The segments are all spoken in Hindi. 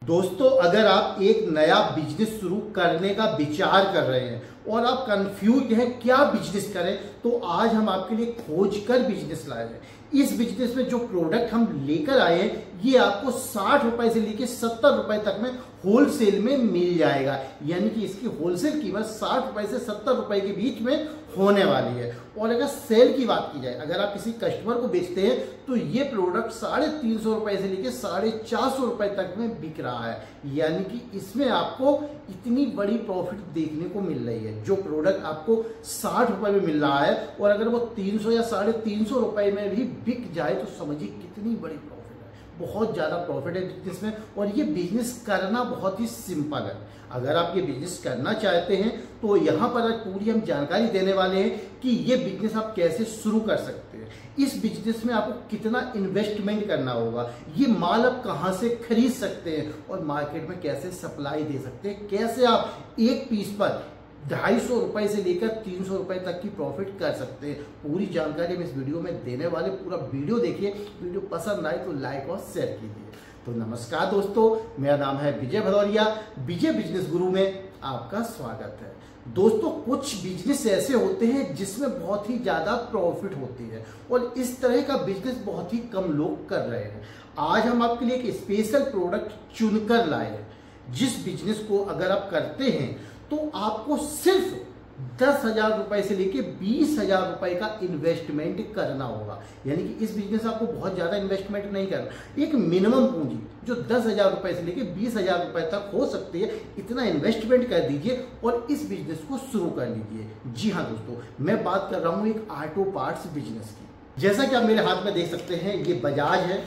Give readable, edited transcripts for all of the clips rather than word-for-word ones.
दोस्तों, अगर आप एक नया बिजनेस शुरू करने का विचार कर रहे हैं और आप कंफ्यूज हैं क्या बिजनेस करें, तो आज हम आपके लिए खोज कर बिजनेस लाए हैं। इस बिजनेस में जो प्रोडक्ट हम लेकर आए हैं ये आपको 60 रुपए से लेकर 70 रुपए तक में होलसेल में मिल जाएगा। यानी कि इसकी होलसेल कीमत 60 रुपए से 70 रुपए के बीच में होने वाली है। और अगर सेल की बात की जाए, अगर आप किसी कस्टमर को बेचते हैं तो ये प्रोडक्ट 350 रुपए से लेकर 450 रुपए तक में बिक रहा है। यानी कि इसमें आपको इतनी बड़ी प्रॉफिट देखने को मिल रही है। जो प्रोडक्ट आपको 60 रुपए में मिल रहा है और अगर वो 300 या 350 रुपए में भी बिक जाए तो समझिए कितनी बड़ी प्रॉफिट है। बहुत ज्यादा प्रॉफिट है बिजनेस में और ये बिजनेस करना बहुत ही सिंपल है। अगर आप ये बिजनेस करना चाहते हैं तो यहाँ पर पूरी हम जानकारी देने वाले हैं कि ये बिजनेस आप कैसे शुरू कर सकते हैं। इस बिजनेस में आपको कितना इन्वेस्टमेंट करना होगा, ये माल आप कहाँ से खरीद सकते हैं और मार्केट में कैसे सप्लाई दे सकते हैं, कैसे आप एक पीस पर 250 रुपए से लेकर 300 रुपए तक की प्रॉफिट कर सकते हैं। पूरी जानकारी हम इस वीडियो में देने वाले, पूरा वीडियो देखिए। वीडियो पसंद आए तो लाइक और शेयर कीजिए। तो नमस्कार दोस्तों, मेरा नाम है विजय भदौरिया। विजय बिजनेस गुरु में आपका स्वागत है। दोस्तों, कुछ बिजनेस ऐसे होते हैं जिसमें बहुत ही ज्यादा प्रॉफिट होती है और इस तरह का बिजनेस बहुत ही कम लोग कर रहे हैं। आज हम आपके लिए एक स्पेशल प्रोडक्ट चुनकर लाए हैं जिस बिजनेस को अगर आप करते हैं तो आपको सिर्फ 10,000 रुपए से लेके 20,000 रुपए का इन्वेस्टमेंट करना होगा। यानी कि इस बिजनेस में आपको बहुत ज्यादा इन्वेस्टमेंट नहीं करना, एक मिनिमम पूंजी जो 10,000 रुपए से लेके 20,000 रुपए तक हो सकती है, इतना इन्वेस्टमेंट कर दीजिए और इस बिजनेस को शुरू कर लीजिए। जी हाँ दोस्तों, मैं बात कर रहा हूँ एक ऑटो पार्ट्स बिजनेस की। जैसा कि आप मेरे हाथ में देख सकते हैं, ये बजाज है,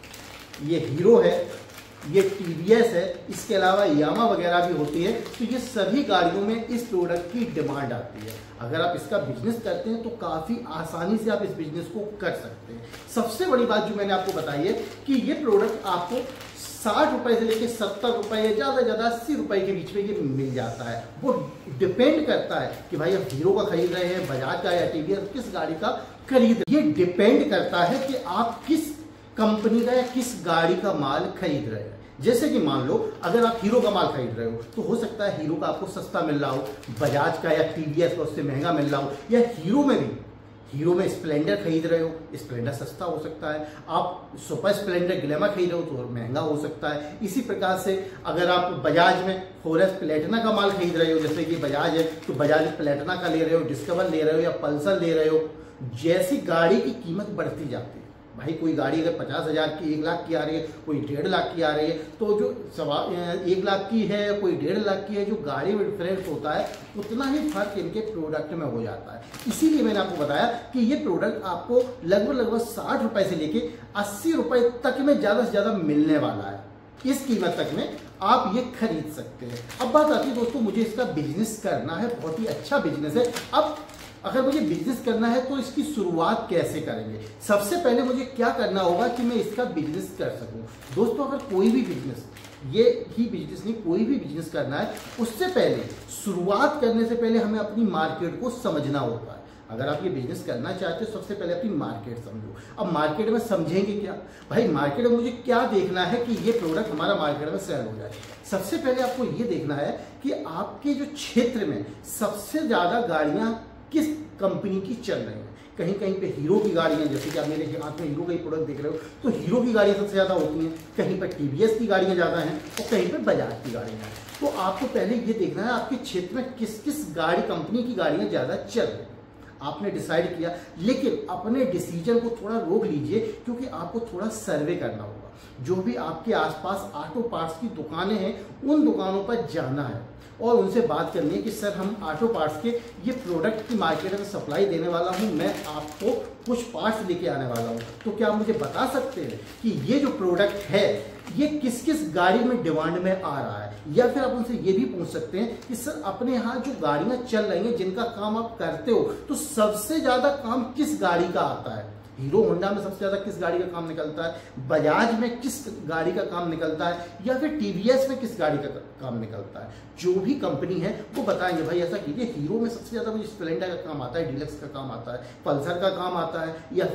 ये हीरो है, ये टीवीएस है, इसके अलावा यामा वगैरह भी होती है। तो ये सभी गाड़ियों में इस प्रोडक्ट की डिमांड आती है। अगर आप इसका बिजनेस करते हैं तो काफी आसानी से आप इस बिजनेस को कर सकते हैं। सबसे बड़ी बात जो मैंने आपको बताई है कि ये प्रोडक्ट आपको 60 रुपए से लेकर 70 रुपए या ज्यादा ज्यादा 80 रुपए के बीच में ये मिल जाता है। वो डिपेंड करता है कि भाई आप हीरो का खरीद रहे हैं, बजाज का या टीवीएस, किस गाड़ी का खरीद। ये डिपेंड करता है कि आप किस कंपनी का या किस गाड़ी का माल खरीद रहे हैं। जैसे कि मान लो अगर आप हीरो का माल खरीद रहे हो तो हो सकता है हीरो का आपको सस्ता मिल रहा हो, बजाज का या टीवीएस का उससे महंगा मिल रहा हो, या हीरो में स्प्लेंडर खरीद रहे हो, स्प्लेंडर सस्ता हो सकता है। आप सुपर स्प्लेंडर ग्लैमर खरीद रहे हो तो महंगा हो सकता है। इसी प्रकार से अगर आप बजाज में फोरेस्ट प्लेटिना का माल खरीद रहे हो, जैसे कि बजाज है तो बजाज प्लेटिना का ले रहे हो, डिस्कवर ले रहे हो या पल्सर ले रहे हो, जैसी गाड़ी की कीमत बढ़ती जाती है। भाई कोई गाड़ी अगर 50,000 की 1 लाख की आ रही है, कोई 1.5 लाख की आ रही है, तो जो 1 लाख की है, कोई 1.5 लाख की है, जो गाड़ी में डिफरेंस होता है उतना ही फर्क इनके प्रोडक्ट में हो जाता है। इसीलिए मैंने आपको बताया कि ये प्रोडक्ट आपको लगभग 60 रुपए से लेके 80 रुपए तक में ज्यादा से ज्यादा मिलने वाला है। इस कीमत तक में आप ये खरीद सकते हैं। अब बात आती है दोस्तों, मुझे इसका बिजनेस करना है, बहुत ही अच्छा बिजनेस है। अब अगर मुझे बिजनेस करना है तो इसकी शुरुआत कैसे करेंगे? सबसे पहले मुझे क्या करना होगा कि मैं इसका बिजनेस कर सकूं। दोस्तों, अगर कोई भी बिजनेस, ये ही बिजनेस नहीं, कोई भी बिजनेस करना है, उससे पहले शुरुआत करने से पहले हमें अपनी मार्केट को समझना होता है। अगर आप ये बिजनेस करना चाहते हो सबसे पहले अपनी मार्केट समझो। अब मार्केट में समझेंगे क्या? भाई मार्केट में मुझे क्या देखना है कि ये प्रोडक्ट हमारा मार्केट में सेल हो जाए। सबसे पहले आपको ये देखना है कि आपके जो क्षेत्र में सबसे ज्यादा गाड़ियां किस कंपनी की चल रही है। कहीं कहीं पे हीरो की गाड़ियां, जैसे कि आप मेरे हाथ में हीरो का ही प्रोडक्ट देख रहे हो, तो हीरो की गाड़ियां सबसे ज्यादा होती हैं। कहीं पर टीवीएस की गाड़ियां ज्यादा हैं और कहीं पर बजाज की गाड़ियां हैं। तो आपको पहले ये देखना है आपके क्षेत्र में किस किस गाड़ी कंपनी की गाड़ियां ज्यादा चल रही है। आपने डिसाइड किया, लेकिन अपने डिसीजन को थोड़ा रोक लीजिए क्योंकि आपको थोड़ा सर्वे करना होगा। जो भी आपके आसपास ऑटो पार्ट्स की दुकानें हैं उन दुकानों पर जाना है और उनसे बात करनी है कि सर हम ऑटो पार्ट्स के ये प्रोडक्ट की मार्केट में सप्लाई देने वाला हूं, मैं आपको कुछ पार्ट्स लेके आने वाला हूं, तो क्या आप मुझे बता सकते हैं कि ये जो प्रोडक्ट है ये किस किस गाड़ी में डिमांड में आ रहा है? या फिर आप उनसे ये भी पूछ सकते हैं कि सर अपने यहाँ जो गाड़ियां चल रही हैं जिनका काम आप करते हो, तो सबसे ज्यादा काम किस गाड़ी का आता है? हीरो होंडा में सबसे ज्यादा किस गाड़ी का काम निकलता है, बजाज में किस गाड़ी का काम निकलता है, या फिर टीवीएस में किस गाड़ी का काम निकलता है। जो भी कंपनी है वो बताएंगे भाई ऐसा कीजिए, हीरो में सबसे ज्यादा मुझे स्प्लेंडर का काम आता है, डीलक्स का काम आता है, पल्सर का काम आता है, या फिर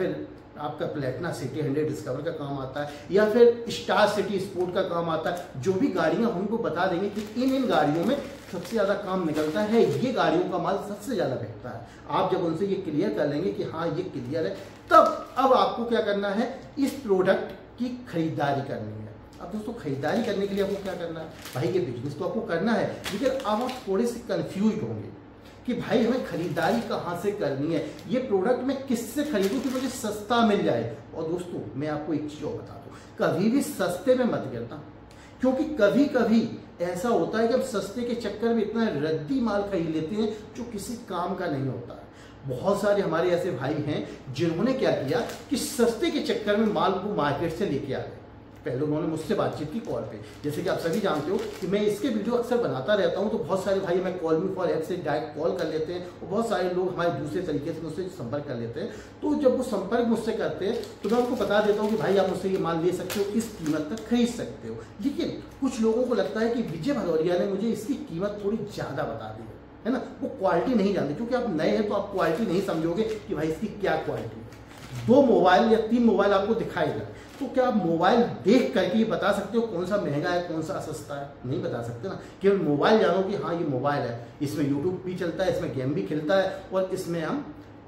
आपका प्लेटिना सिटी 100 डिस्कवर का काम आता है, या फिर स्टार सिटी स्पोर्ट का काम आता है। जो भी गाड़ियां हमको बता देंगे कि इन गाड़ियों में सबसे ज़्यादा काम निकलता है, ये गाड़ियों का माल सबसे ज़्यादा बिकता है। आप जब उनसे ये क्लियर कर लेंगे कि हाँ ये क्लियर है, तब अब आपको क्या करना है, इस प्रोडक्ट की खरीदारी करनी है। अब दोस्तों खरीदारी करने के लिए आपको क्या करना है, भाई ये बिजनेस तो आपको करना है, लेकिन अब आप थोड़े से कंफ्यूज होंगे कि भाई हमें खरीदारी कहाँ से करनी है, ये प्रोडक्ट मैं किससे खरीदूं कि मुझे सस्ता मिल जाए। और दोस्तों मैं आपको एक चीज़ और बता दूं, कभी भी सस्ते में मत गिरना, क्योंकि कभी कभी ऐसा होता है कि हम सस्ते के चक्कर में इतना रद्दी माल खरीद लेते हैं जो किसी काम का नहीं होता है। बहुत सारे हमारे ऐसे भाई हैं जिन्होंने क्या किया कि सस्ते के चक्कर में माल को मार्केट से लेके आ गए। पहले उन्होंने मुझसे बातचीत की कॉल पे, जैसे कि आप सभी जानते हो कि मैं इसके वीडियो अक्सर बनाता रहता हूं, तो बहुत सारे भाई मैं कॉल मी फॉर हेल्प से डायरेक्ट कॉल कर लेते हैं, और बहुत सारे लोग हमारे दूसरे तरीके से मुझसे संपर्क कर लेते हैं। तो जब वो संपर्क मुझसे करते हैं तो मैं उनको बता देता हूँ कि भाई आप मुझसे ये माल ले सकते हो, इस कीमत तक खरीद सकते हो। लेकिन कुछ लोगों को लगता है कि विजय भदौरिया ने मुझे इसकी कीमत थोड़ी ज़्यादा बता दी है ना, वो क्वालिटी नहीं जानते, क्योंकि आप नए हैं तो आप क्वालिटी नहीं समझोगे कि भाई इसकी क्या क्वालिटी है। 2 मोबाइल या 3 मोबाइल आपको दिखाएगा, तो क्या आप मोबाइल देख करके ये बता सकते हो कौन सा महंगा है कौन सा सस्ता है? नहीं बता सकते ना। केवल मोबाइल जानो कि हाँ ये मोबाइल है, इसमें यूट्यूब भी चलता है, इसमें गेम भी खेलता है, और इसमें हम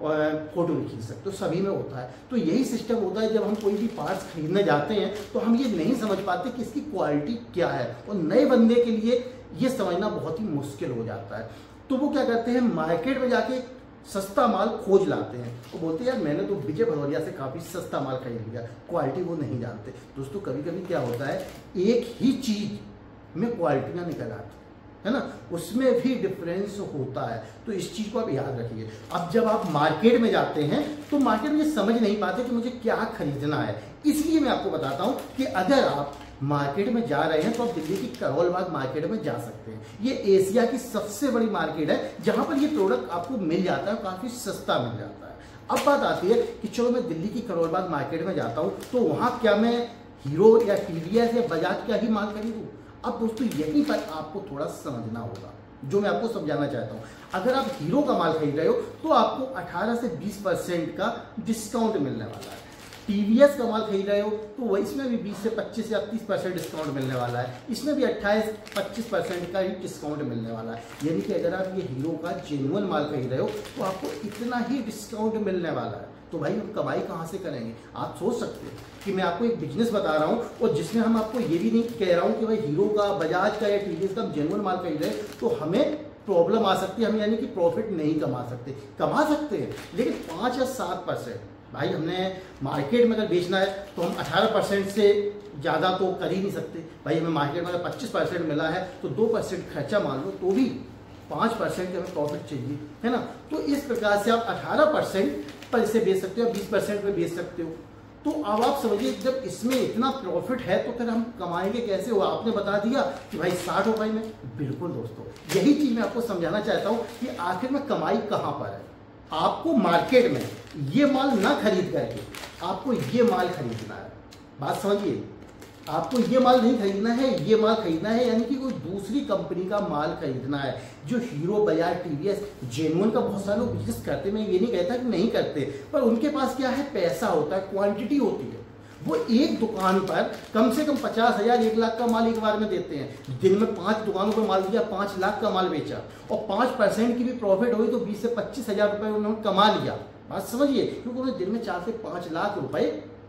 फोटो भी खींच सकते हो, सभी में होता है। तो यही सिस्टम होता है, जब हम कोई भी पार्ट्स खरीदने जाते हैं तो हम ये नहीं समझ पाते कि इसकी क्वालिटी क्या है, और नए बंदे के लिए ये समझना बहुत ही मुश्किल हो जाता है। तो वो क्या करते हैं, मार्केट में जाके सस्ता माल खोज लाते हैं, वो बोलते हैं यार मैंने तो विजय भदौरिया से काफ़ी सस्ता माल खरीद लिया, क्वालिटी वो नहीं जानते। दोस्तों कभी कभी क्या होता है, एक ही चीज़ में क्वालिटी ना निकल आती है ना, उसमें भी डिफरेंस होता है। तो इस चीज़ को आप याद रखिए। अब जब आप मार्केट में जाते हैं तो मार्केट में समझ नहीं पाते कि मुझे क्या खरीदना है, इसलिए मैं आपको बताता हूँ कि अगर आप मार्केट में जा रहे हैं तो आप दिल्ली की करोल बाग मार्केट में जा सकते हैं। ये एशिया की सबसे बड़ी मार्केट है जहां पर ये प्रोडक्ट आपको मिल जाता है, काफ़ी सस्ता मिल जाता है। अब बात आती है कि चलो मैं दिल्ली की करोल बाग मार्केट में जाता हूँ, तो वहां क्या मैं हीरो या टीवीएस या बजाज का ही माल खरीदूँ? अब दोस्तों यहीं पर आपको थोड़ा समझना होगा, जो मैं आपको समझाना चाहता हूँ। अगर आप हीरो का माल खरीद रहे हो तो आपको 18 से 20% का डिस्काउंट मिलने वाला है। टीवीएस का माल खरीद रहे हो तो वह इसमें भी 20 से 25 या 30% डिस्काउंट मिलने वाला है, इसमें भी 28-25% का ही डिस्काउंट मिलने वाला है। यानी कि अगर आप ये हीरो का जेन्युइन माल खरीद रहे हो तो आपको इतना ही डिस्काउंट मिलने वाला है। तो भाई हम कमाई कहाँ से करेंगे? आप सोच सकते हैं कि मैं आपको एक बिजनेस बता रहा हूँ और जिसमें हम आपको ये भी नहीं कह रहा हूँ कि भाई हीरो का, बजाज का या टीवीएस का हम जेन्युइन माल खरीद रहे हैं तो हमें प्रॉब्लम आ सकती है, हम यानी कि प्रॉफिट नहीं कमा सकते। कमा सकते हैं लेकिन 5 या 7%। भाई हमने मार्केट में अगर बेचना है तो हम 18% से ज़्यादा तो कर ही नहीं सकते। भाई हमें मार्केट में अगर 25% मिला है तो 2% खर्चा मान लो, तो भी 5% के हमें प्रॉफिट चाहिए, है ना। तो इस प्रकार से आप 18% पर इसे बेच सकते हो, 20% पे बेच सकते हो। तो अब आप समझिए जब इसमें इतना प्रॉफिट है तो फिर हम कमाएंगे कैसे? हो आपने बता दिया कि भाई 60 रुपए में। बिल्कुल दोस्तों, यही चीज़ मैं आपको समझाना चाहता हूँ कि आखिर में कमाई कहाँ पर है। आपको मार्केट में ये माल ना खरीद करके आपको ये माल खरीदना है। बात समझिए, आपको ये माल नहीं खरीदना है, ये माल खरीदना है, यानी कि कोई दूसरी कंपनी का माल खरीदना है। जो हीरो, बजाज, टीवीएस जेन्युइन का बहुत सारे लोग बिजनेस करते, मैं ये नहीं कहता कि नहीं करते, पर उनके पास क्या है, पैसा होता है, क्वांटिटी होती है। वो एक दुकान पर कम से कम 50,000, 1 लाख का माल एक बार में देते हैं। दिन में 5 दुकानों पर माल दिया, 5 लाख का माल बेचा, और 5% की भी प्रॉफिट हुई तो 20 से 25,000 रुपए उन्होंने कमा लिया। बात समझिए, क्योंकि उन्होंने दिन में 4 से 5 लाख रुपए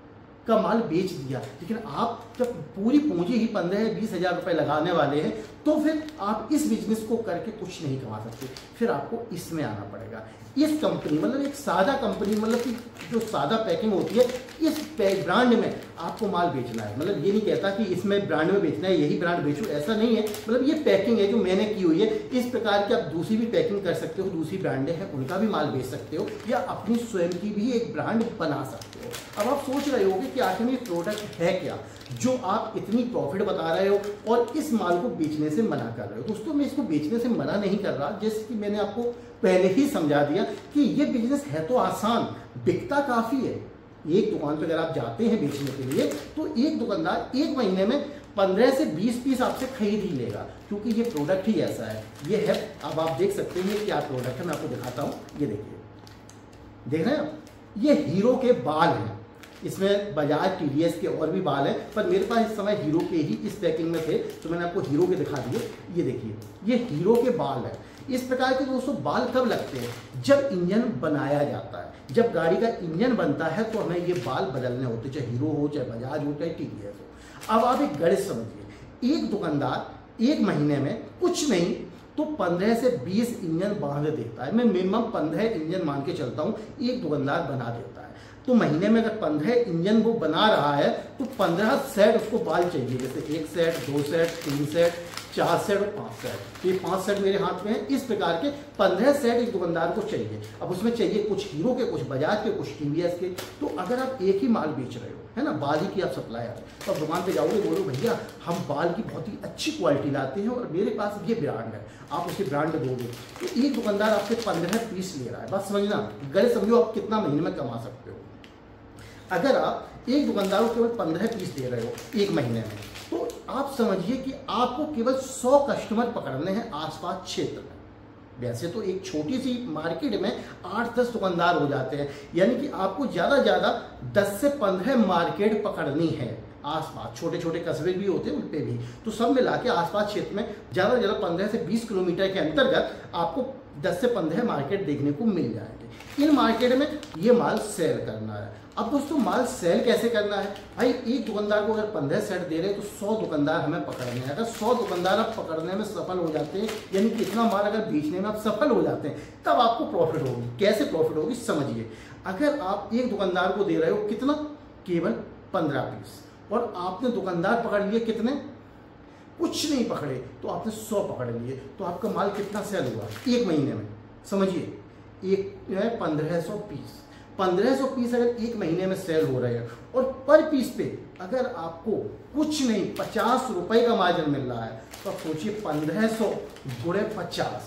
का माल बेच दिया। लेकिन आप जब पूरी पूंजी ही 15-20,000 रुपए लगाने वाले हैं तो फिर आप इस बिजनेस को करके कुछ नहीं कमा सकते, फिर आपको इसमें आना पड़ेगा। इस कंपनी मतलब एक सादा कंपनी, मतलब कि जो सादा पैकिंग होती है, इस ब्रांड में आपको माल बेचना है। मतलब ये नहीं कहता कि इसमें ब्रांड में बेचना है, यही ब्रांड बेचो, ऐसा नहीं है। मतलब ये पैकिंग है जो मैंने की हुई है, इस प्रकार की आप दूसरी भी पैकिंग कर सकते हो, दूसरी ब्रांडें हैं उनका भी माल बेच सकते हो, या अपनी स्वयं की भी एक ब्रांड बना सकते हो। अब आप सोच रहे होगे कि आखिर में प्रोडक्ट है क्या जो आप इतनी प्रॉफिट बता रहे हो और इस माल को बेचने से मना कर रहे हो। दोस्तों मैं इसको बेचने से मना नहीं कर रहा, जैसे कि मैंने आपको पहले ही समझा दिया कि ये बिजनेस है तो आसान, बिकता काफ़ी है। एक दुकान पर अगर आप जाते हैं बेचने के लिए तो एक दुकानदार 1 महीने में 15 से 20 पीस आपसे खरीद ही लेगा, क्योंकि ये प्रोडक्ट ही ऐसा है। ये है, अब आप देख सकते हैं ये क्या प्रोडक्ट है, मैं आपको दिखाता हूँ। ये देखिए, देख रहे हैं आप, ये हीरो के बाल हैं। इसमें बजाज टीवीएस के और भी बाल हैं, पर मेरे पास इस समय हीरो के ही इस पैकिंग में थे तो मैंने आपको हीरो के दिखा दिए। ये देखिए, ये हीरो के बाल है। इस प्रकार के दोस्तों बाल कब लगते हैं? जब इंजन बनाया जाता है, जब गाड़ी का इंजन बनता है तो हमें ये बाल बदलने होते, चाहे हीरो हो, चाहे बजाज हो, चाहे टीवीएस हो। अब आप एक गणित समझिए, एक दुकानदार एक महीने में कुछ नहीं तो 15 से 20 इंजन बांध देता है। मैं मिनिमम 15 इंजन मान के चलता हूँ, एक दुकानदार बना देता है। तो महीने में अगर 15 इंजन वो बना रहा है तो 15 सेट उसको बाल चाहिए, जैसे 1 सेट, 2 सेट, 3 सेट, 4 सेट और 5 सेट। ये 5 सेट मेरे हाथ में है। इस प्रकार के 15 सेट एक दुकानदार को चाहिए। अब उसमें चाहिए कुछ हीरो के, कुछ बजाज के, कुछ टीवीएस के। तो अगर आप एक ही माल बेच रहे हो, है ना, बाल ही की आप सप्लायर, तो आप दुकान पे जाओगे, बोलो भैया हम बाल की बहुत ही अच्छी क्वालिटी लाते हैं और मेरे पास ये ब्रांड है, आप उसे ब्रांड दोगे तो एक दुकानदार आपसे 15 पीस ले रहा है। बात समझना, गलत समझो आप कितना महीने में कमा सकते हो। अगर आप एक दुकानदार को केवल 15 पीस दे रहे हो एक महीने में, तो आप समझिए कि आपको केवल 100 कस्टमर पकड़ने हैं आसपास क्षेत्र में। वैसे तो एक छोटी सी मार्केट में 8-10 दुकानदार हो जाते हैं, यानी कि आपको ज़्यादा ज़्यादा 10 से 15 मार्केट पकड़नी है आसपास। छोटे छोटे कस्बे भी होते हैं उन पे भी, तो सब मिला के आसपास क्षेत्र में ज़्यादा ज़्यादा 15 से 20 किलोमीटर के अंतर्गत आपको 10 से 15 मार्केट देखने को मिल जाएंगे। इन मार्केट में ये माल सेल करना है। अब दोस्तों माल सेल कैसे करना है? भाई एक दुकानदार को अगर 15 सेट दे रहे हैं तो 100 दुकानदार हमें पकड़ने हैं। अगर 100 दुकानदार आप पकड़ने में सफल हो जाते हैं, यानी कि इतना माल अगर बेचने में आप सफल हो जाते हैं, तब आपको प्रॉफिट होगी। कैसे प्रॉफिट होगी समझिए। अगर आप एक दुकानदार को दे रहे हो कितना, केवल 15 पीस, और आपने दुकानदार पकड़ लिए कितने, कुछ नहीं पकड़े, तो आपने 100 पकड़ लिए, तो आपका माल कितना सेल हुआ एक महीने में? समझिए, एक है 1500 पीस। 1500 पीस अगर एक महीने में सेल हो रहे हैं और पर पीस पे अगर आपको कुछ नहीं 50 रुपए का मार्जिन मिल रहा है, तो आप सोचिए 1500 गुणे 50,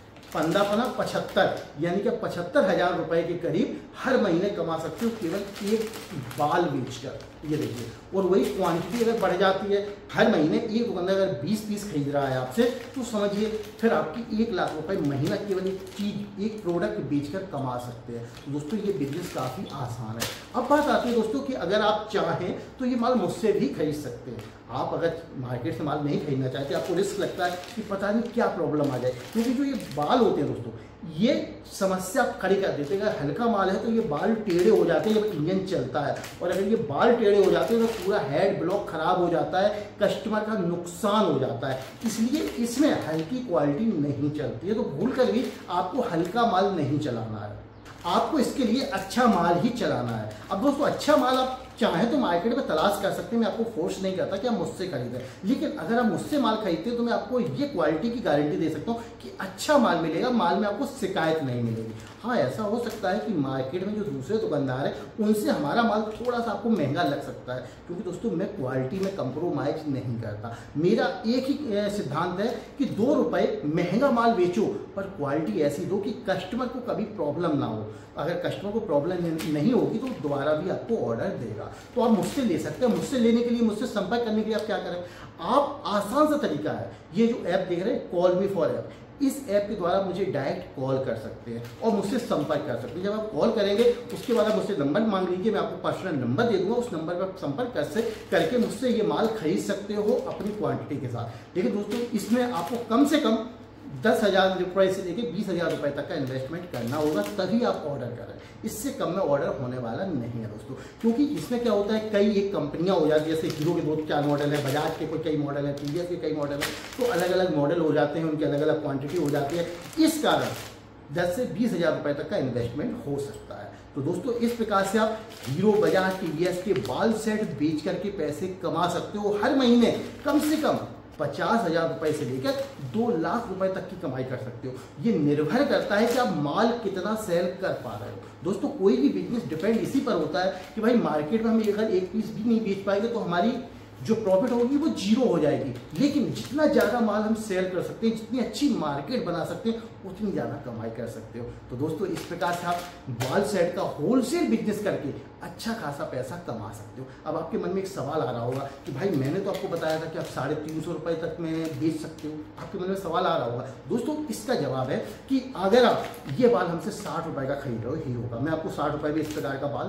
15×75, यानी कि 75,000 रुपए के करीब हर महीने कमा सकते हो केवल एक बाल बेचकर। ये देखिए, और वही क्वांटिटी अगर बढ़ जाती है, हर महीने एक दुकानदार अगर 20 पीस खरीद रहा है आपसे, तो समझिए फिर आपकी 1 लाख रुपए महीना केवल एक चीज, एक प्रोडक्ट बेचकर कमा सकते हैं। तो दोस्तों ये बिजनेस काफ़ी आसान है। अब बात आती है दोस्तों कि अगर आप चाहें तो ये माल मुझसे भी खरीद सकते हैं। आप अगर मार्केट से माल नहीं खरीदना चाहते, आपको रिस्क लगता है कि पता नहीं क्या प्रॉब्लम आ जाए, क्योंकि जो ये बाल होते हैं दोस्तों, ये समस्या खड़ी कर देते हैं। अगर हल्का माल है तो ये बाल टेढ़े हो जाते हैं जब इंजन चलता है, और अगर ये बाल टेढ़े हो जाते हैं तो पूरा हेड ब्लॉक खराब हो जाता है, कस्टमर का नुकसान हो जाता है। इसलिए इसमें हल्की क्वालिटी नहीं चलती है। तो भूल कर भी आपको हल्का माल नहीं चलाना है, आपको इसके लिए अच्छा माल ही चलाना है। अब दोस्तों अच्छा माल आप चाहें तो मार्केट में तलाश कर सकते हैं, मैं आपको फोर्स नहीं करता कि आप मुझसे खरीदें, लेकिन अगर आप मुझसे माल खरीदते हैं तो मैं आपको ये क्वालिटी की गारंटी दे सकता हूँ कि अच्छा माल मिलेगा, माल में आपको शिकायत नहीं मिलेगी। हाँ, ऐसा हो सकता है कि मार्केट में जो दूसरे दुकानदार हैं उनसे हमारा माल थोड़ा सा आपको महंगा लग सकता है, क्योंकि दोस्तों मैं क्वालिटी में कंप्रोमाइज नहीं करता। मेरा एक ही सिद्धांत है कि 2 रुपये महंगा माल बेचो पर क्वालिटी ऐसी दो कि कस्टमर को कभी प्रॉब्लम ना हो। अगर कस्टमर को प्रॉब्लम नहीं होगी तो दोबारा भी आपको ऑर्डर देगा। तो आप मुझसे ले सकते हैं। मुझसे लेने के लिए, मुझसे संपर्क करने के लिए आप क्या करें, आप आसान सा तरीका है, ये जो ऐप देख रहे हैं कॉल मी फॉर ऐप, इस ऐप के द्वारा मुझे डायरेक्ट कॉल कर सकते हैं और मुझसे संपर्क कर सकते हैं। जब आप कॉल करेंगे उसके बाद आप मुझसे नंबर मांग लीजिए, मैं आपको पर्सनल नंबर दे दूंगा, उस नंबर पर संपर्क करके मुझसे ये माल खरीद सकते हो अपनी क्वांटिटी के साथ। लेकिन दोस्तों इसमें आपको कम से कम 10,000 रुपये से लेकर 20,000 रुपये तक का इन्वेस्टमेंट करना होगा, तभी आप ऑर्डर करें। इससे कम में ऑर्डर होने वाला नहीं है दोस्तों, क्योंकि इसमें क्या होता है, कई एक कंपनियां हो जाती है, जैसे हीरो के 2-4 मॉडल है, बजाज के कोई कई मॉडल है, टीवीएस के कई मॉडल है, तो अलग अलग मॉडल हो जाते हैं, उनकी अलग अलग क्वांटिटी हो जाती है। इस कारण 10 से 20,000 रुपये तक का इन्वेस्टमेंट हो सकता है। तो दोस्तों इस प्रकार से आप हीरो, बजाज, टीवीएस के बाल सेट बेच करके पैसे कमा सकते हो। हर महीने कम से कम 50,000 रुपये से लेकर 2 लाख रुपए तक की कमाई कर सकते हो। ये निर्भर करता है कि आप माल कितना सेल कर पा रहे हो। दोस्तों कोई भी बिजनेस डिपेंड इसी पर होता है कि भाई मार्केट में हम अगर एक पीस भी नहीं बेच पाएंगे तो हमारी जो प्रॉफिट होगी वो जीरो हो जाएगी। लेकिन जितना ज़्यादा माल हम सेल कर सकते हैं, जितनी अच्छी मार्केट बना सकते हैं, उतनी ज़्यादा कमाई कर सकते हो। तो दोस्तों इस प्रकार से आप बाल सेट का होलसेल बिजनेस करके अच्छा खासा पैसा कमा सकते हो। अब आपके मन में एक सवाल आ रहा होगा कि भाई मैंने तो आपको बताया था कि आप 350 रुपये तक में बेच सकते हो। आपके मन में सवाल आ रहा होगा। दोस्तों इसका जवाब है कि अगर आप ये बाल हमसे 60 रुपये का खरीद रहे हो हीरो का, मैं आपको 60 रुपये भी इस प्रकार का बाल दे दूँगा।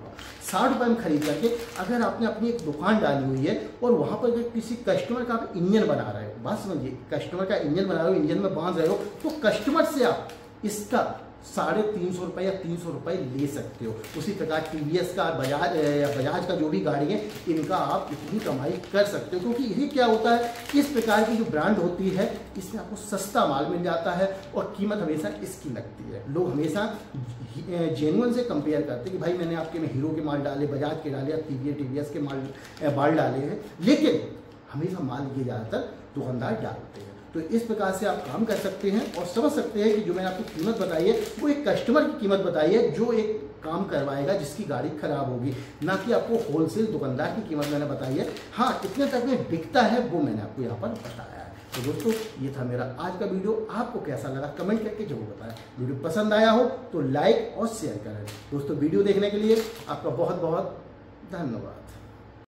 हूँ। 60 रुपये में खरीद करके अगर आपने अपनी एक दुकान डाली हुई है और वहाँ पर अगर किसी कस्टमर का आप इंजन बना रहे हो, बात समझिए, कस्टमर का इंजन बना रहे हो, इंजन में बांध रहे हो, तो कस्टमर से आप इसका 350 रुपये या 300 रुपये ले सकते हो। उसी प्रकार टीवीएस का, बजाज का जो भी गाड़ी है, इनका आप इतनी कमाई कर सकते हो, क्योंकि ये क्या होता है, इस प्रकार की जो ब्रांड होती है इसमें आपको सस्ता माल मिल जाता है और कीमत हमेशा इसकी लगती है। लोग हमेशा जेन्युइन से कंपेयर करते हैं कि भाई मैंने आपके में हीरो के माल डाले, बजाज के डाले या टीवीएस के माल डाले हैं, लेकिन हमेशा माल ये ज़्यादातर दुकानदार डालते हैं। तो इस प्रकार से आप काम कर सकते हैं और समझ सकते हैं कि जो मैंने आपको कीमत बताई है वो एक कस्टमर की कीमत बताई है जो एक काम करवाएगा जिसकी गाड़ी खराब होगी, ना कि आपको होलसेल दुकानदार की कीमत मैंने बताई है। हाँ, इतने तक में बिकता है वो मैंने आपको यहाँ पर बताया है। तो दोस्तों, ये था मेरा आज का वीडियो। आपको कैसा लगा कमेंट करके जरूर बताएं। वीडियो पसंद आया हो तो लाइक और शेयर करें। दोस्तों, वीडियो देखने के लिए आपका बहुत बहुत धन्यवाद।